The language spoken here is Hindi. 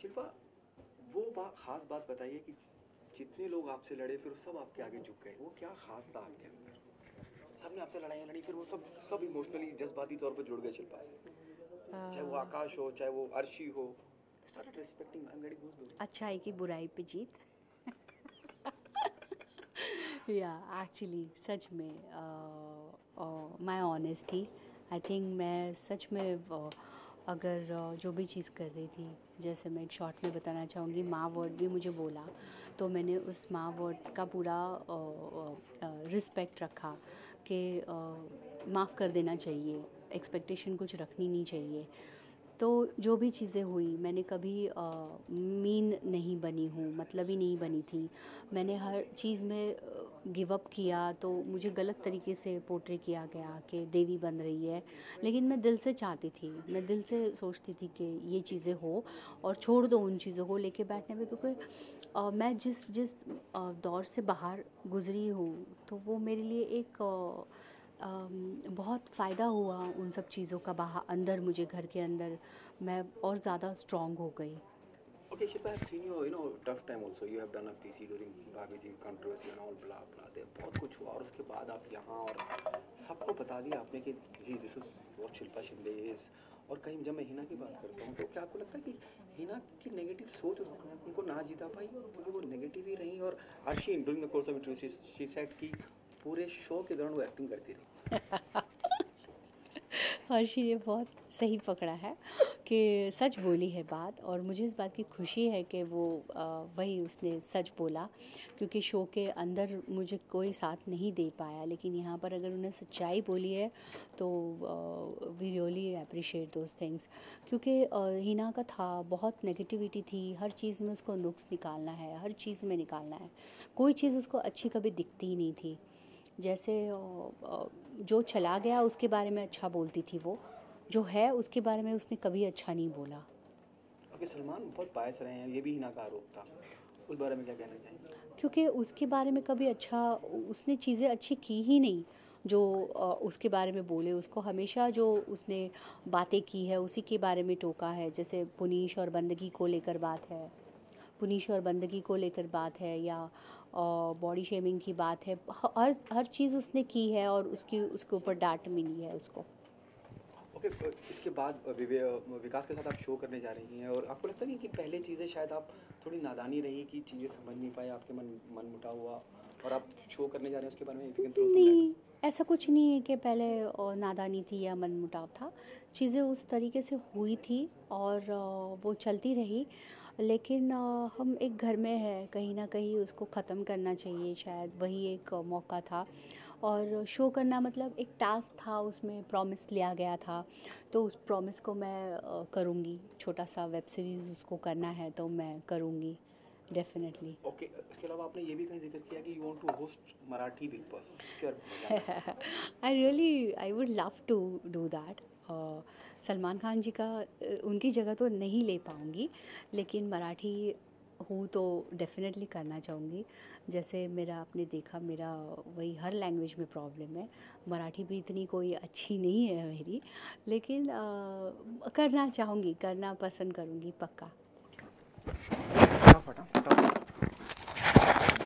शिल्पा, खास बात बताइए कि जितने लोग आपसे लड़े फिर सब आपके आगे झुक गए, वो क्या खास था आपके अंदर? सबने आपसे लड़ाइयाँ लड़ी, फिर वो सब इमोशनली जज्बाती तौर पर जुड़ गए शिल्पा से, चाहे वो आकाश हो चाहे वो अर्शी हो। They started respecting. I'm getting goosebumps. अच्छाई की बुराई पे जीत। या एक्चुअली सच में माई ऑनेस्टी, आई थिंक मैं सच में अगर जो भी चीज़ कर रही थी, जैसे मैं एक शॉर्ट में बताना चाहूँगी, माँ वर्ड भी मुझे बोला तो मैंने उस माँ वर्ड का पूरा रिस्पेक्ट रखा कि माफ़ कर देना चाहिए, एक्सपेक्टेशन कुछ रखनी नहीं चाहिए। तो जो भी चीज़ें हुई, मैंने कभी मीन नहीं बनी हूँ, मतलब ही नहीं बनी थी। मैंने हर चीज़ में गिव अप किया तो मुझे गलत तरीके से पोर्ट्रे किया गया कि देवी बन रही है, लेकिन मैं दिल से चाहती थी, मैं दिल से सोचती थी कि ये चीज़ें हो और छोड़ दो उन चीज़ों को लेके बैठने में, क्योंकि मैं जिस जिस दौर से बाहर गुजरी हूँ तो वो मेरे लिए एक बहुत फ़ायदा हुआ उन सब चीज़ों का। बाहर अंदर मुझे घर के अंदर मैं और ज़्यादा स्ट्रॉन्ग हो गई। Okay, Shilpa, I've seen you, tough time also. You have done a PC during भाभी जी controversy and all blah blah. there बहुत कुछ हुआ और उसके बाद आप यहाँ और सबको बता दिया आपने कि जी this is what Shilpa Shinde is। और कहीं जब मैं हिना की बात करता हूँ तो क्या आपको लगता है कि हिना की नेगेटिव सोच उनको ना जीता पाई क्योंकि वो नेगेटिव ही रही? और Arshi during the course of interview she said कि पूरे शो के दौरान वो एक्टिंग करती रही। हर्षी ने बहुत सही पकड़ा है कि सच बोली है बात, और मुझे इस बात की खुशी है कि वो वही उसने सच बोला, क्योंकि शो के अंदर मुझे कोई साथ नहीं दे पाया, लेकिन यहाँ पर अगर उन्हें सच्चाई बोली है तो we really appreciate those things. क्योंकि हिना का था, बहुत नेगेटिविटी थी, हर चीज़ में उसको नुक्स निकालना है, हर चीज़ में निकालना है, कोई चीज़ उसको अच्छी कभी दिखती ही नहीं थी। जैसे जो चला गया उसके बारे में अच्छा बोलती थी, वो जो है उसके बारे में उसने कभी अच्छा नहीं बोला। ओके, सलमान बहुत बायस रहे हैं, ये भी हिना का आरोप था, उस बारे में क्या कहना चाहेंगे? क्योंकि उसके बारे में कभी अच्छा, उसने चीज़ें अच्छी की ही नहीं जो उसके बारे में बोले। उसको हमेशा जो उसने बातें की है उसी के बारे में टोका है। जैसे पुनीश और बंदगी को लेकर बात है, पुनीश और बंदगी को लेकर बात है, या बॉडी शेमिंग की बात है, हर चीज़ उसने की है और उसके ऊपर डांट मिली है उसको। ओके, इसके बाद विकास के साथ आप शो करने जा रही हैं और आपको लगता नहीं कि पहले चीज़ें शायद आप थोड़ी नादानी रही कि चीज़ें समझ नहीं पाए, आपके मन मुटाव हुआ और आप शो करने जा रहे हैं उसके बारे में? नहीं, ऐसा कुछ नहीं है कि पहले नादानी थी या मनमुटाव था। चीज़ें उस तरीके से हुई थी और वो चलती रही, लेकिन हम एक घर में है, कहीं ना कहीं उसको ख़त्म करना चाहिए, शायद वही एक मौका था। और शो करना मतलब एक टास्क था, उसमें प्रॉमिस लिया गया था, तो उस प्रॉमिस को मैं करूँगी। छोटा सा वेब सीरीज़ उसको करना है तो मैं करूँगी डेफिनेटली। ओके, इसके अलावा आपने ये भी कहीं जिक्र किया कि you want to host Marathi Bigg Boss, इसके I would love to do that. Salman Khan ji का उनकी जगह तो नहीं ले पाऊँगी, लेकिन मराठी हूँ तो डेफिनेटली करना चाहूँगी। जैसे मेरा आपने देखा, मेरा वही हर लैंग्वेज में प्रॉब्लम है, मराठी भी इतनी कोई अच्छी नहीं है मेरी, लेकिन करना चाहूँगी, करना पसंद करूँगी पक्का। फटाफट